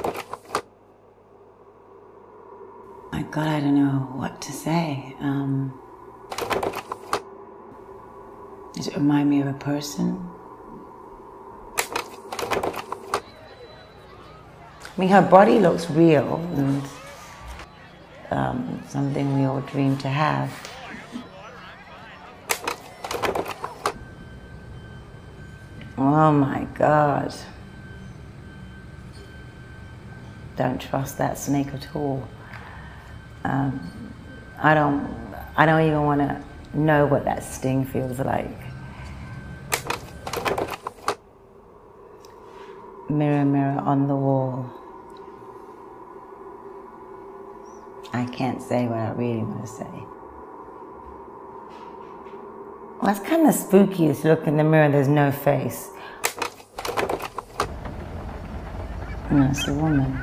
My God, I don't know what to say. Does it remind me of a person? I mean, her body looks real and something we all dream to have. Oh my God. Don't trust that snake at all. I don't even want to know what that sting feels like. Mirror, mirror on the wall. I can't say what I really want to say. Well, it's kind of spooky to look in the mirror, there's no face. No, it's a woman.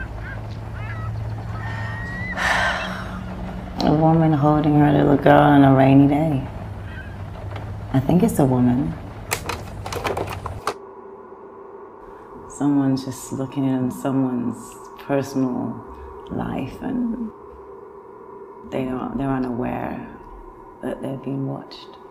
A woman holding her little girl on a rainy day. I think it's a woman. Someone's just looking in someone's personal life and they're unaware that they're being watched.